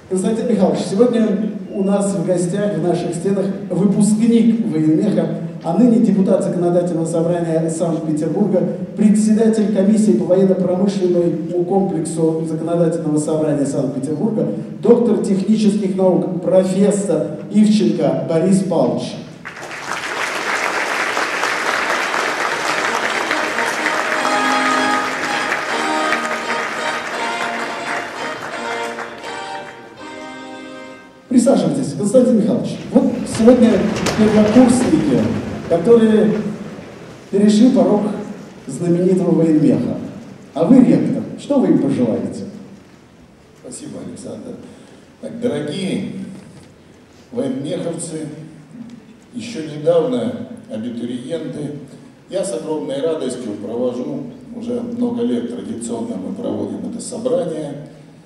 Константин Михайлович, сегодня у нас в гостях, в наших стенах, выпускник военмеха, а ныне депутат Законодательного собрания Санкт-Петербурга, председатель комиссии по военно-промышленному комплексу Законодательного собрания Санкт-Петербурга, доктор технических наук, профессор Ивченко Борис Павлович. Присаживайтесь, Константин Михайлович. Вот сегодня первокурсники, которые перешли порог знаменитого военмеха. А вы ректор. Что вы им пожелаете? Спасибо, Александр. Так, дорогие военмеховцы, еще недавно абитуриенты, я с огромной радостью провожу, уже много лет традиционно мы проводим это собрание,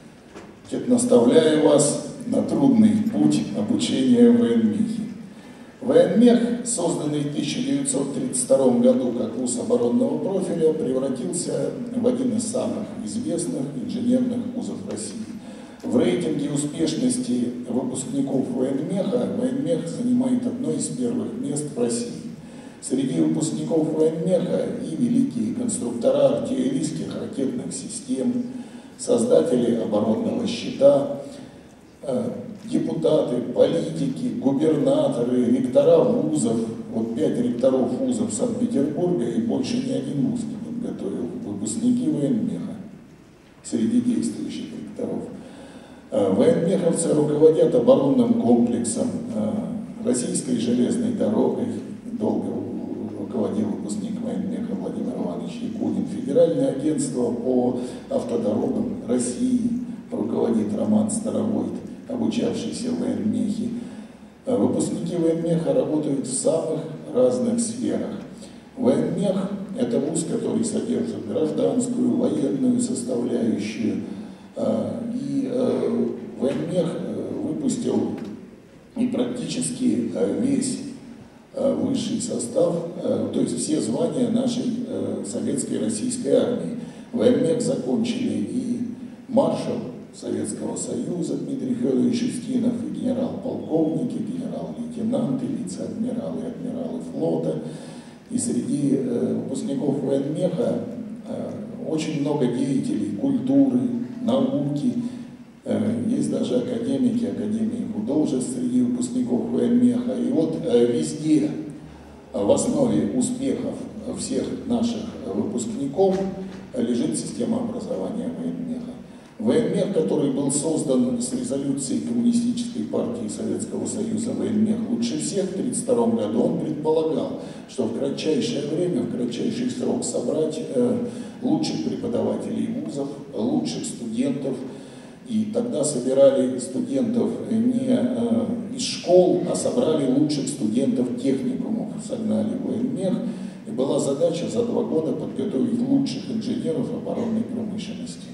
наставляю вас на трудный путь обучения в военмехе. Военмех, созданный в 1932 году как вуз оборонного профиля, превратился в один из самых известных инженерных вузов России. В рейтинге успешности выпускников военмеха военмех занимает одно из первых мест в России. Среди выпускников военмеха и великие конструктора артиллерийских ракетных систем, создатели оборонного щита, депутаты, политики, губернаторы, ректора вузов. Вот 5 ректоров вузов Санкт-Петербурга и больше ни один вуз не подготовил выпускники военмеха среди действующих ректоров. Военмеховцы руководят оборонным комплексом, российской железной дорогой, долго руководил выпускник военмеха Владимир Иванович Якунин, Федеральное агентство по автодорогам России руководит Роман Старовойт, обучавшийся в военмехе. Выпускники военмеха работают в самых разных сферах. Военмех – это вуз, который содержит гражданскую, военную составляющую. И военмех выпустил и практически весь высший состав, то есть все звания нашей советской российской армии. Военмех закончили и маршал Советского Союза Дмитрий Федорович Устинов, и генерал-полковники, генерал-лейтенанты, вице-адмиралы и адмиралы флота. И среди выпускников военмеха очень много деятелей культуры, науки. Есть даже академики, академии художеств среди выпускников военмеха. И вот везде в основе успехов всех наших выпускников лежит система образования военмеха. Военмех, который был создан с резолюцией Коммунистической партии Советского Союза «Военмех лучше всех» в 1932 году, он предполагал, что в кратчайшее время, в кратчайший срок собрать лучших преподавателей вузов, лучших студентов. И тогда собирали студентов не из школ, а собрали лучших студентов техникумов, согнали в военмех. И была задача за 2 года подготовить лучших инженеров оборонной промышленности.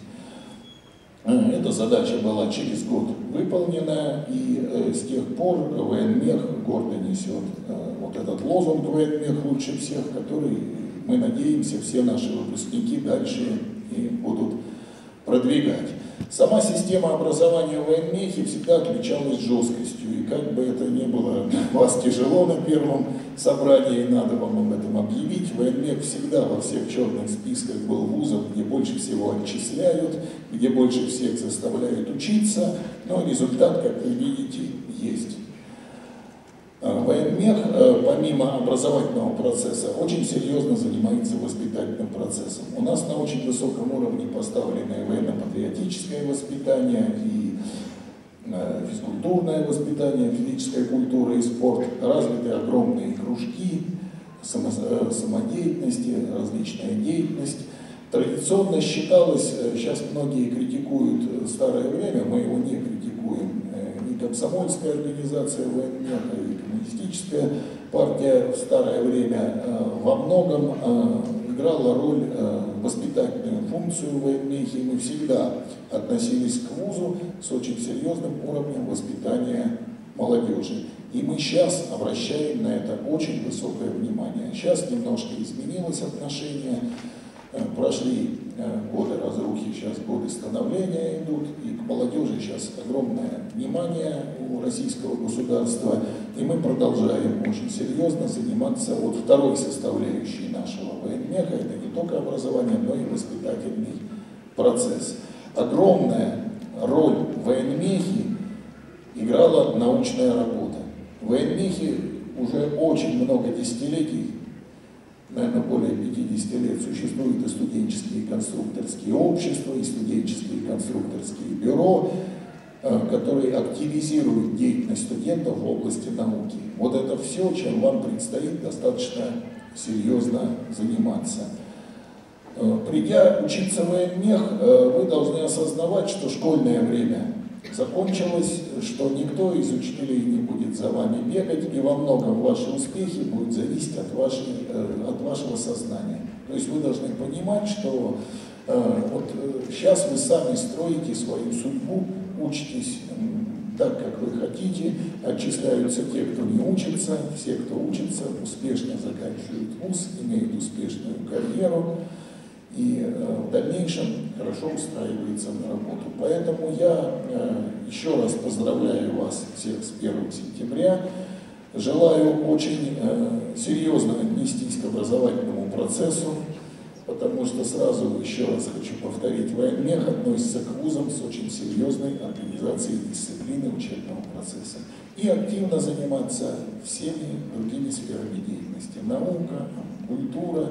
Эта задача была через год выполнена, и с тех пор военмех гордо несет вот этот лозунг «Военмех лучше всех», который, мы надеемся, все наши выпускники дальше и будут продвигать. Сама система образования в военмехе всегда отличалась жесткостью, и как бы это ни было вас тяжело на первом собрании, надо вам об этом объявить, военмех всегда во всех черных списках был вузов, где больше всего отчисляют, где больше всех заставляют учиться, но результат, как вы видите, есть. Военмех, помимо образовательного процесса, очень серьезно занимается воспитательным процессом. У нас на очень высоком уровне поставлено военно-патриотическое воспитание и физкультурное воспитание, физическая культура и спорт, развиты огромные кружки самодеятельности, различная деятельность. Традиционно считалось, сейчас многие критикуют старое время, мы его не критикуем, и комсомольская организация военмеха, и коммунистическая партия в старое время во многом играла роль, воспитательную функцию в военмехе, и мы всегда относились к вузу с очень серьезным уровнем воспитания молодежи. И мы сейчас обращаем на это очень высокое внимание. Сейчас немножко изменилось отношение. Прошли годы разрухи, сейчас годы становления идут, и к молодежи сейчас огромное внимание у российского государства, и мы продолжаем очень серьезно заниматься вот второй составляющей нашего военмеха, это не только образование, но и воспитательный процесс. Огромная роль в военмехе играла научная работа. В военмехе уже очень много десятилетий, наверное, более 50 лет существуют и студенческие конструкторские общества, и студенческие конструкторские бюро, которые активизируют деятельность студентов в области науки. Вот это все, чем вам предстоит достаточно серьезно заниматься. Придя учиться в военмех, вы должны осознавать, что школьное время закончилось, что никто из учителей не будет за вами бегать, и во многом ваши успехи будут зависеть от вашего сознания. То есть вы должны понимать, что вот сейчас вы сами строите свою судьбу, учитесь так, как вы хотите, отчисляются те, кто не учится, все, кто учится, успешно заканчивают вуз, имеют успешную карьеру и в дальнейшем хорошо устраивается на работу. Поэтому я еще раз поздравляю вас всех с 1 сентября. Желаю очень серьезно отнестись к образовательному процессу, потому что сразу еще раз хочу повторить, военмех относится к вузам с очень серьезной организацией дисциплины учебного процесса. И активно заниматься всеми другими сферами деятельности. Наука, культура,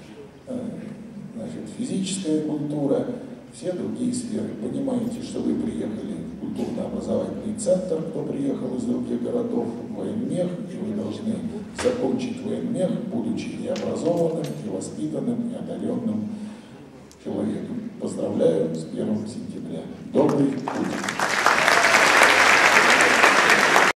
значит, физическая культура, все другие сферы. Понимаете, что вы приехали в культурно-образовательный центр, кто приехал из других городов, в военмех, и вы должны закончить военмех, будучи и образованным, и воспитанным, и одаренным человеком. Поздравляю с 1 сентября. Добрый путь!